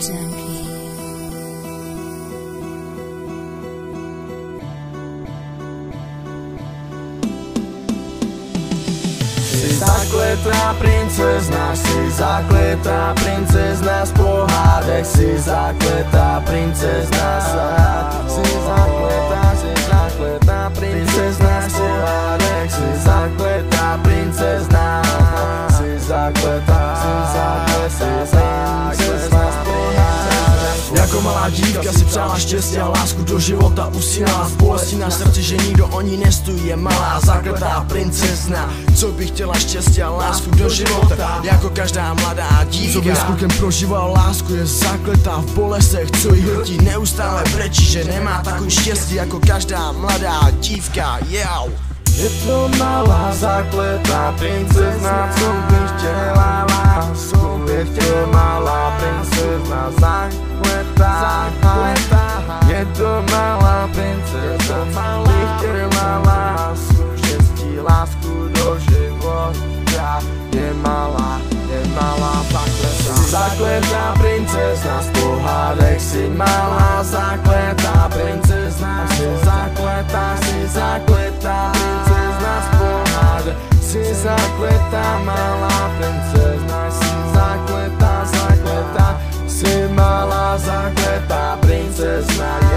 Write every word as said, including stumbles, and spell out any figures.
Junkie. Si zakletá princezna, si zakletá princezna z pohádek, si zakletá princezna sa. Si zakletá, si zakletá princezna z pohádek, si zakletá princezna. Si zakletá, si zakletá princezna z pohádek. Jako malá dívka si přála štěstí a lásku do života usínala v bolesti na srdci, že nikdo o ní nestojí, je malá zakletá princezna, co by chtěla štěstí a lásku do života. Jako každá mladá dívka, co by s klukem prožívala lásku, je zakletá v bolestech, co jí hrtí, neustále brečí, že nemá takový štěstí jako každá mladá dívka. Yo. Je to malá zakletá princezna, co by chtěla lásku. Je to malá princezna zakletá, zakletá. Je to malá princezna, co by chtěla lásku. Štěstí, lásku do života. Je malá, je malá zakletá. Si zakletá princezna z pohádek, si malá zakletá princezna. Si zakletá, si zakletá princezna z pohádek. Si zakletá malá princezna, si zakletá, zakletá. Si malá zakletá princezna.